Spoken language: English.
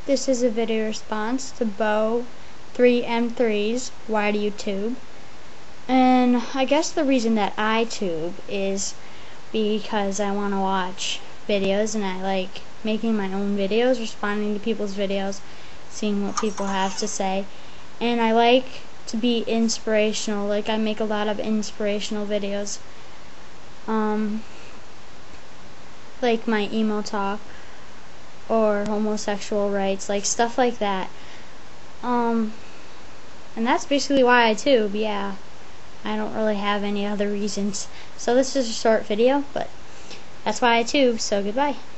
This is a video response to Bo3M3's Why Do You Tube? And I guess the reason that I tube is because I want to watch videos and I like making my own videos, responding to people's videos, seeing what people have to say. And I like to be inspirational, like I make a lot of inspirational videos. Like my emo talk or homosexual rights, like stuff like that. And that's basically why I tube, yeah. I don't really have any other reasons. So this is a short video, but that's why I tube, so goodbye.